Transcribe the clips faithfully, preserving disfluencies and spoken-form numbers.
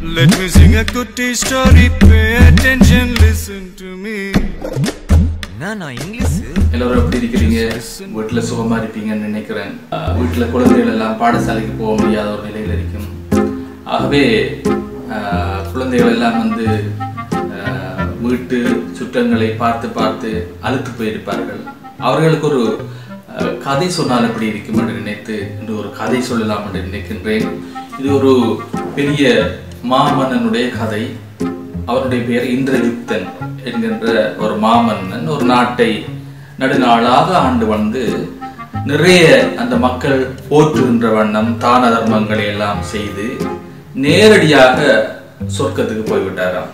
Let me sing a goodie story. Pay attention, listen to me. நான் English. எல்லாரும் எப்படி இருக்கீங்க? வீட்டுல சுகமா இருப்பீங்கன்னு நினைக்கிறேன். வீட்டுல குழந்தைகள் எல்லாம் பாடசாலைக்கு போக முடியாத ஒரு நிலையில இருக்கும். ஆகவே குழந்தைகள் எல்லாம் வந்து வீட்டு சுற்றங்களை பார்த்து பார்த்து அழுத்து போயிருப்பார்கள். அவர்களுக்கு ஒரு கதை சொன்னால் எப்படி இருக்கும் என்று நினைத்து இன்று ஒரு கதை சொல்லலாம் என்று நினைக்கின்றேன். இது ஒரு பெரிய மாமன்னனுடைய கதை. அவருடைய பெயர் இந்திரஜித்தன் என்கின்ற ஒரு மாமன்னன் ஒரு நாட்டை நடுநாளாக ஆண்டு வந்து நிறைய அந்த மக்கள் போற்றுகின்ற வண்ணம் தான தர்மங்களை எல்லாம் செய்து நேரடியாக சொர்க்கத்துக்கு போய்விட்டாராம்.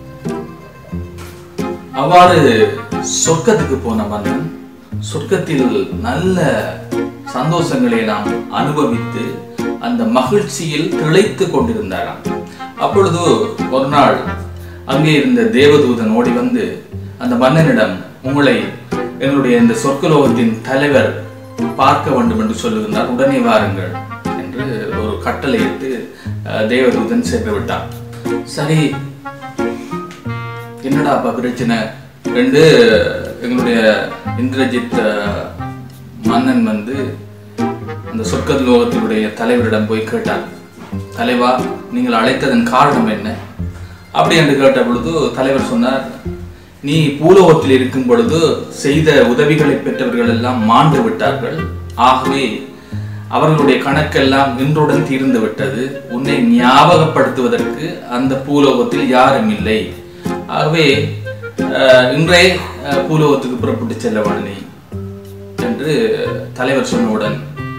அவ்வாறு சொர்க்கத்துக்கு போன மன்னன் சொர்க்கத்தில் நல்ல சந்தோஷங்களை நாம் அனுபவித்து அந்த மகிழ்ச்சியில் திளைத்து கொண்டிருந்தாராம். அப்பொழுது ஒரு நாள் அங்கே இருந்த தேவதூதன் ஓடி வந்து அந்த மன்னனிடம், உங்களை எங்களுடைய இந்த சொர்க்கலோகத்தின் தலைவர் பார்க்க வேண்டும் என்று சொல்லுகின்றார், உடனே வாருங்கள் என்று ஒரு கட்டளையிட்டு தேவதூதன் சென்று விட்டான். சரி, என்னடா அப்ப பிரச்சனை என்று எங்களுடைய இந்திரஜித் மன்னன் வந்து அந்த சொர்க்கலோகத்தினுடைய தலைவரிடம் போய் கேட்டார், தலைவா, நீங்கள் அழைத்ததன் காரணம் என்ன அப்படி என்று கேட்ட பொழுது தலைவர் சொன்னார், நீ பூலோகத்தில் இருக்கும் பொழுது செய்த உதவிகளை பெற்றவர்கள் எல்லாம் மாண்டு விட்டார்கள். ஆகவே அவர்களுடைய கணக்கெல்லாம் இன்றுடன் தீர்ந்து விட்டது. உன்னை ஞாபகப்படுத்துவதற்கு அந்த பூலோகத்தில் யாரும் இல்லை. ஆகவே இன்றே பூலோகத்துக்கு புறப்பட்டு செல்ல வேணி என்று தலைவர் சொன்னவுடன்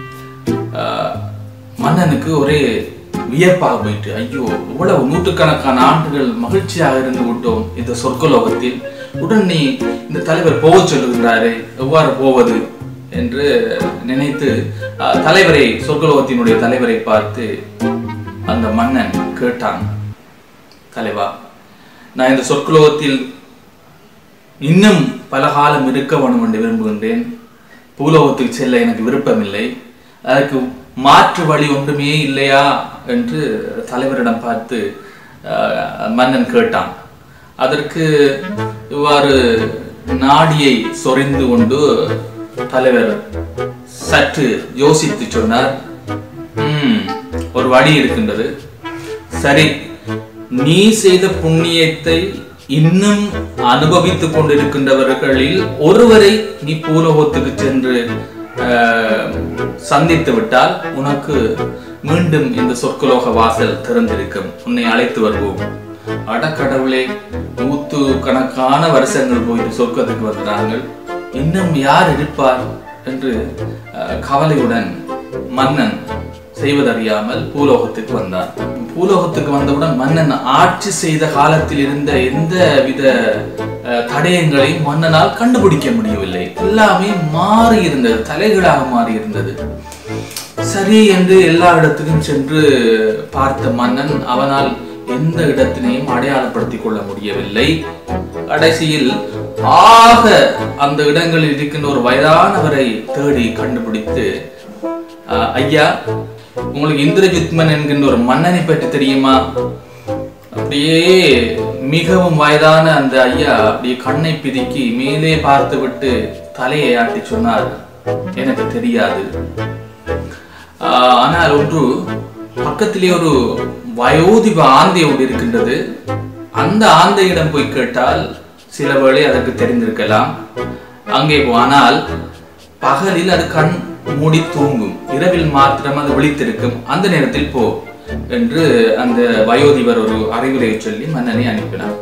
மன்னனுக்கு ஒரே வியப்பாக போயிட்டு, ஐயோ, இவ்வளவு நூற்றுக்கணக்கான ஆண்டுகள் மகிழ்ச்சியாக இருந்து விட்டோம் இந்த சொர்க்கலோகத்தில், உடனே இந்த தலைவர் போக சொல்லுகிறாரே, எவ்வாறு போவது என்று நினைத்து தலைவரை சொர்க்கலோகத்தினுடைய தலைவரை பார்த்து அந்த மன்னன் கேட்டான், தலைவா, நான் இந்த சொர்க்கலோகத்தில் இன்னும் பல காலம் இருக்க வேண்டும் என்று விரும்புகின்றேன். பூலோகத்தில் செல்ல எனக்கு விருப்பமில்லை. அதற்கு மாற்று வழி ஒன்றுமே இல்லையா என்று தலைவரிடம் பார்த்து மன்னன் கேட்டான். அதற்கு இவ்வாறு நாடியை சொரிந்து கொண்டு தலைவர் சற்று யோசித்து சொன்னார், உம் ஒரு வழி இருக்கின்றது. சரி, நீ செய்த புண்ணியத்தை இன்னும் அனுபவித்துக் கொண்டிருக்கின்றவர்களில் ஒருவரை நீ பூலோகத்துக்கு சென்று சந்தித்து விட்டால் உனக்கு மீண்டும் இந்த சொர்க்கலோக வாசல் திறந்திருக்கும். உன்னை அழைத்து வருவோம். அடக்கடவுளே, நூத்து கணக்கான வருஷங்கள் போயிட்டு சொர்க்கத்துக்கு வந்துட்டார்கள், இன்னும் யார் இருப்பார் என்று கவலையுடன் மன்னன் செய்வதறியாமல் பூலோகத்துக்கு வந்தார். பூலோகத்துக்கு வந்தவுடன் மன்னன் ஆட்சி செய்த காலத்தில் இருந்த எந்த வித தடயங்களையும் மன்னனால் கண்டுபிடிக்க முடியவில்லை. எல்லாமே மாறி இருந்தது, தலைகளாக மாறி இருந்தது. சரி என்று எல்லா இடத்துக்கும் சென்று பார்த்த மன்னன் அவனால் எந்த இடத்தினையும் அடையாளப்படுத்திக் கொள்ள முடியவில்லை. கடைசியில் ஆக அந்த இடங்களில் இருக்கின்ற ஒரு வயதானவரை தேடி கண்டுபிடித்து, ஐயா, உங்களுக்கு இந்திரஜித்மன் என்கின்ற ஒரு மன்னனை பற்றி தெரியுமா? அப்படியே மிகவும் வயதான அந்த ஐயா அப்படியே கண்ணை பிதுக்கி மேலே பார்த்து விட்டு தலையை ஆட்டி சொன்னார், எனக்கு தெரியாது. ஆனால் ஒன்று பக்கத்திலே ஒரு வயோதிப ஆந்தை ஒன்று இருக்கின்றது. அந்த ஆந்தையிடம் போய் கேட்டால் சில வேளை அதற்கு தெரிந்திருக்கலாம். அங்கே போனால் பகலில் அது கண் மூடி தூங்கும், இரவில் மாத்திரம் அது விழித்திருக்கும், அந்த நேரத்தில் போ என்று அந்த வயோதிபர் ஒரு அறிவுரையை சொல்லி மன்னனை அனுப்பினார்.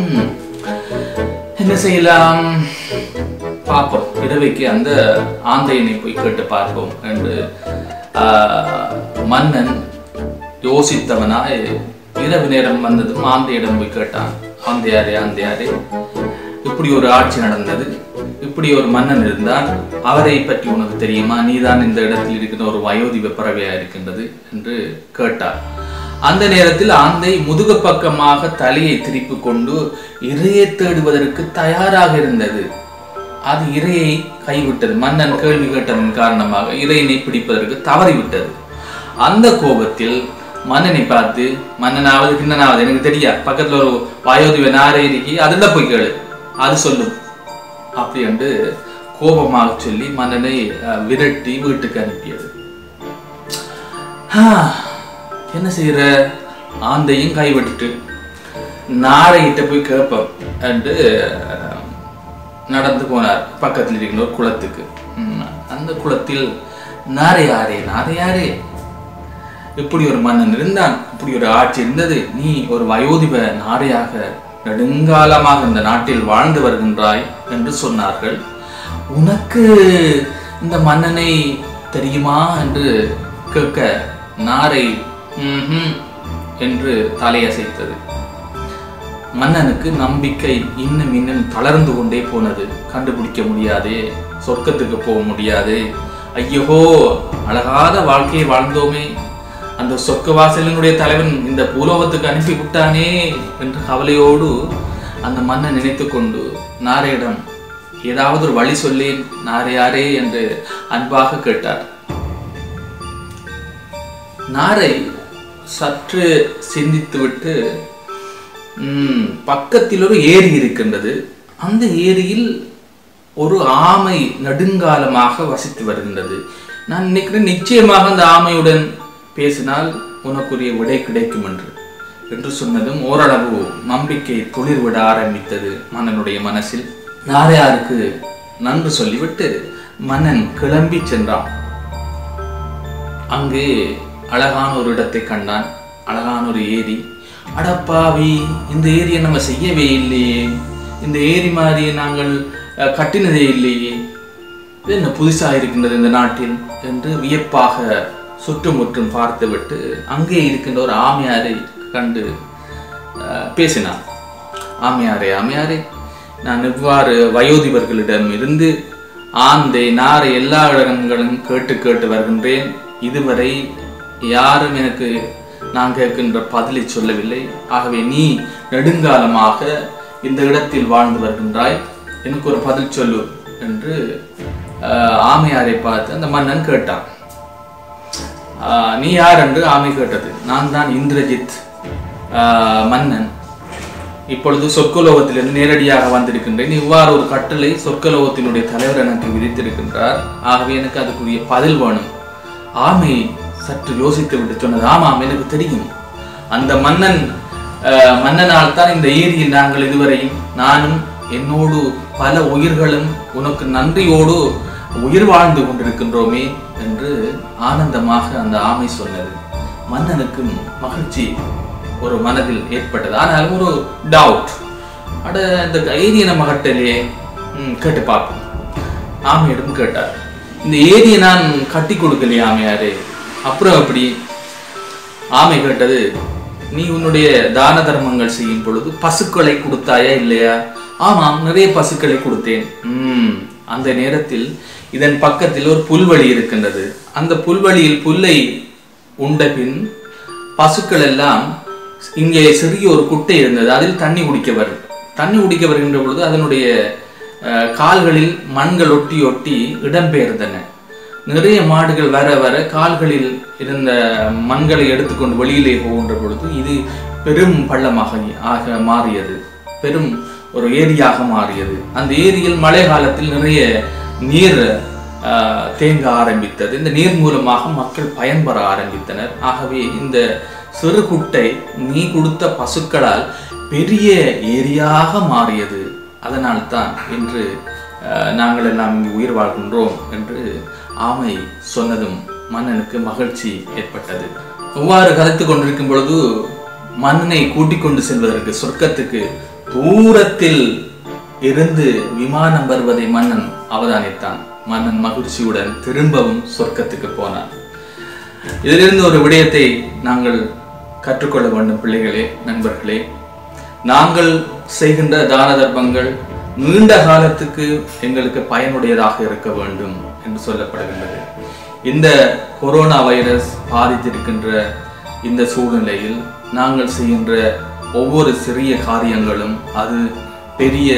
என்ன செய்யலாம், பார்ப்போம், இரவைக்கு அந்த ஆந்தையனை போய் கேட்டு பார்ப்போம் என்று மன்னன் யோசித்தவனாய் இரவு நேரம் வந்ததும் ஆந்தையிடம் போய் கேட்டான், ஆந்தையாரே ஆந்தையாரே, இப்படி ஒரு ஆட்சி நடந்தது, இப்படி ஒரு மன்னன் இருந்தான், அவரை பற்றி உனக்கு தெரியுமா? நீதான் இந்த இடத்தில் இருக்கிற ஒரு வயோதிப பறவையா இருக்கின்றது என்று கேட்டார். அந்த நேரத்தில் ஆந்தை முதுகு பக்கமாக தலையை திருப்பி கொண்டு இரையை தேடுவதற்கு தயாராக இருந்தது. அது இரையை கைவிட்டது. மன்னன் கேள்வி கேட்டதன் காரணமாக இரையினை பிடிப்பதற்கு தவறிவிட்டது. அந்த கோபத்தில் மன்னனை பார்த்து, மன்னனாவது கிண்ணனாவது எனக்கு தெரியா, பக்கத்துல ஒரு வாயோதிப நாரை இருக்கி அதுல போய் கேளு, அது சொல்லும் அப்படி என்று கோபமாக சொல்லி மன்னனை விரட்டி வீட்டுக்கு அனுப்பியது. என்ன செய்யற, ஆந்தையும் கைவிட்டுட்டு நாரையிட்ட போய் கேட்போம் என்று நடந்து போனார் பக்கத்தில் இருக்கிற ஒரு குளத்துக்கு. அந்த குளத்தில் நாரையாரே நாரையாரே, இப்படி ஒரு மன்னன் இருந்தான், இப்படி ஒரு ஆட்சி இருந்தது, நீ ஒரு வயோதிப நாரையாக நெடுங்காலமாக இந்த நாட்டில் வாழ்ந்து வருகின்றாய் என்று சொன்னார்கள். உனக்கு இந்த மன்னனை தெரியுமா என்று கேட்க நாரை என்று தலையசைத்தது. மன்னனுக்கு நம்பிக்கை இன்னும் இன்னும் தளர்ந்து கொண்டே போனது. கண்டுபிடிக்க முடியாதே, சொர்க்கத்துக்கு போக முடியாது, ஐயோ அழகாத வாழ்க்கையை வாழ்ந்தோமே, அந்த சொர்க்க வாசலினுடைய தலைவன் இந்த பூலோகத்துக்கு அனுப்பி விட்டானே என்று கவலையோடு அந்த மன்னன் நினைத்து கொண்டு நாரையிடம் ஏதாவது ஒரு வழி சொல்லேன் நாரையாரே என்று அன்பாக கேட்டார். நாரை சற்று சிந்தித்துவிட்டு, உம் பக்கத்தில் ஒரு ஏரி இருக்கின்றது, அந்த ஏரியில் ஒரு ஆமை நெடுங்காலமாக வசித்து வருகின்றது, நான் நினைக்கிறேன் நிச்சயமாக அந்த ஆமையுடன் பேசினால் உனக்குரிய விடை கிடைக்கும் என்று என்று சொன்னதும் ஓரளவு நம்பிக்கை துளிர்விட ஆரம்பித்தது மன்னனுடைய மனசில். நாரையாருக்கு நன்றி சொல்லிவிட்டு மன்னன் கிளம்பி சென்றான். அங்கே அழகான ஒரு இடத்தை கண்டான், அழகான ஒரு ஏரி. அடப்பாவி, இந்த ஏரியை நம்ம செய்யவே இல்லையே, இந்த ஏரி மாதிரியே நாங்கள் கட்டினதே இல்லையே, இது என்ன புதுசாக இருக்கின்றது இந்த நாட்டில் என்று வியப்பாக சுற்றுமுற்றும் பார்த்துவிட்டு அங்கே இருக்கின்ற ஒரு ஆமையாரை கண்டு பேசினான். ஆமையாரே ஆமையாரே, நான் இவ்வாறு வயோதிபர்களிடம் இருந்து ஆந்தை நாரை எல்லா இடங்களும் கேட்டு கேட்டு வருகின்றேன், இதுவரை யாரும் எனக்கு நான் கேட்கின்ற பதிலை சொல்லவில்லை, ஆகவே நீ நெடுங்காலமாக இந்த இடத்தில் வாழ்ந்து வருகின்றாய், எனக்கு ஒரு பதில் சொல்லு என்று ஆமையாரை பார்த்து அந்த மன்னன் கேட்டான். நீ யார் என்று ஆமை கேட்டது. நான் தான் இந்திரஜித் மன்னன், இப்பொழுது சொர்க்கலோகத்திலிருந்து நேரடியாக வந்திருக்கின்றேன், இவ்வாறு ஒரு கட்டளை சொர்க்கலோகத்தினுடைய தலைவர் எனக்கு விதித்திருக்கின்றார், ஆகவே எனக்கு அதுக்குரிய பதில் வேணும். ஆமை சற்று யோசித்து விட்டு சொன்னது, ஆமாம் எனக்கு தெரியும், அந்த மன்னன் மன்னனால் தான் இந்த ஏரியில் நாங்கள் இதுவரையும் நானும் என்னோடு பல உயிர்களும் உனக்கு நன்றியோடு உயிர் வாழ்ந்து கொண்டிருக்கின்றோமே என்று ஆனந்தமாக அந்த ஆமை சொன்னது. மன்னனுக்கும் மகிழ்ச்சி ஒரு மனதில் ஏற்பட்டது. ஆனால் ஒரு டவுட், அட இந்த ஏரியை நம்ம கட்டலையே, கேட்டு பார்ப்போம். ஆமையிடம் கேட்டார், இந்த ஏரியை நான் கட்டி கொடுக்கலையே ஆமையாரே, அப்புறம் அப்படி? ஆமை கேட்டது, நீ உன்னுடைய தான தர்மங்கள் செய்யும் பொழுது பசுக்களை கொடுத்தாயா இல்லையா? ஆமாம், நிறைய பசுக்களை கொடுத்தேன். உம் அந்த நேரத்தில் இதன் பக்கத்தில் ஒரு புல்வெளி இருக்கின்றது, அந்த புல்வெளியில் புல்லை உண்ட பின் பசுக்கள் எல்லாம் இங்கே சிறிய ஒரு குட்டை இருந்தது, அதில் தண்ணி குடிக்க வரும். தண்ணி குடிக்க வருகின்ற பொழுது அதனுடைய கால்களில் மண்கள் ஒட்டி ஒட்டி இடம்பெயர்ந்தன. நிறைய மாடுகள் வர வர கால்களில் இருந்த மண்களை எடுத்துக்கொண்டு வெளியிலே போகின்ற பொழுது இது பெரும் பள்ளமாக ஆக மாறியது, பெரும் ஒரு ஏரியாக மாறியது. அந்த ஏரியில் மழை காலத்தில் நிறைய நீர் தேங்க ஆரம்பித்தது. இந்த நீர் மூலமாக மக்கள் பயன்பெற ஆரம்பித்தனர். ஆகவே இந்த சிறு குட்டை நீ கொடுத்த பசுக்களால் பெரிய ஏரியாக மாறியது. அதனால் தான் இன்று நாங்கள் எல்லாம் இங்கு உயிர் வாழ்கின்றோம் என்று ஆமை சொன்னதும் மன்னனுக்கு மகிழ்ச்சி ஏற்பட்டது. இவ்வாறு கதைத்து கொண்டிருக்கும் பொழுது மன்னனை கூட்டிக் கொண்டு செல்வதற்கு சொர்க்கத்துக்கு தூரத்தில் இருந்து விமானம் வருவதை மன்னன் அவதானித்தான். மன்னன் மகிழ்ச்சியுடன் திரும்பவும் சொர்க்கத்துக்கு போனான். இதிலிருந்து ஒரு விடயத்தை நாங்கள் கற்றுக்கொள்ள வேண்டும் பிள்ளைகளே, நண்பர்களே. நாங்கள் செய்கின்ற தான தர்மங்கள் நீண்ட காலத்துக்கு எங்களுக்கு பயனுடையதாக இருக்க வேண்டும் என்று சொல்லப்படுகின்றது. இந்த கொரோனா வைரஸ் பாதித்திருக்கின்ற இந்த சூழ்நிலையில் நாங்கள் செய்கின்ற ஒவ்வொரு சிறிய காரியங்களும் அது பெரிய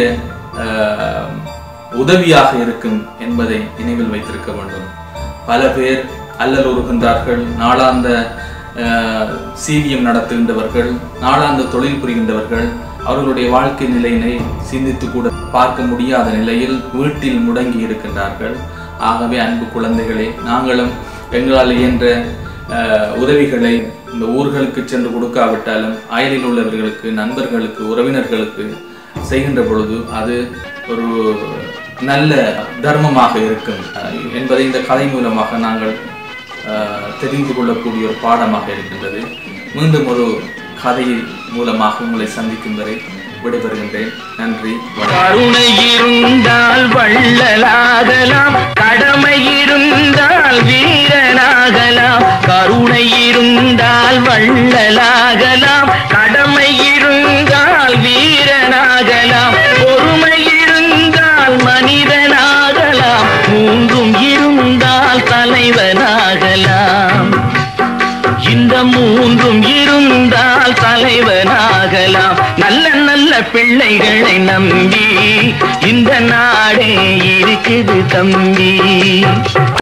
உதவியாக இருக்கும் என்பதை நினைவில் வைத்திருக்க வேண்டும். பல பேர் அல்லல் உறுகின்றார்கள், நாளாந்த சீவியம் நடத்துகின்றவர்கள், நாளாந்த தொழில் புரிகின்றவர்கள் அவர்களுடைய வாழ்க்கை நிலையினை சிந்தித்து கூட பார்க்க முடியாத நிலையில் வீட்டில் முடங்கி இருக்கின்றார்கள். ஆகவே அன்பு குழந்தைகளே, நாங்களும் எங்களால் இயன்ற உதவிகளை இந்த ஊர்களுக்கு சென்று கொடுக்காவிட்டாலும் அயலில் உள்ளவர்களுக்கு, நண்பர்களுக்கு, உறவினர்களுக்கு செய்கின்ற பொழுது அது ஒரு நல்ல தர்மமாக இருக்கும் என்பதை இந்த கதை மூலமாக நாங்கள் தெரிந்து கொள்ளக்கூடிய ஒரு பாடமாக இருக்கின்றது. மீண்டும் ஒரு கதையின் மூலமாக உங்களை சந்திக்கும் வரை விடைபெறுகின்றேன். நன்றி. கருணை இருந்தால் வள்ளலாகலாம், கடமை இருந்தால் வீரனாகலாம். கருணை இருந்தால் வள்ளலாகலாம், கடமை இருந்தால் வீரனாகலாம். பொறுமை இருந்தால் மனிதனாகலாம், மூன்றும் இருந்தால் தலைவனாகலாம். இந்த மூன்றும் இருந்தால் தலைவனாகலாம். நல்ல நல்ல பிள்ளைகளை நம்பி இந்த நாடே இருக்குது தம்பி.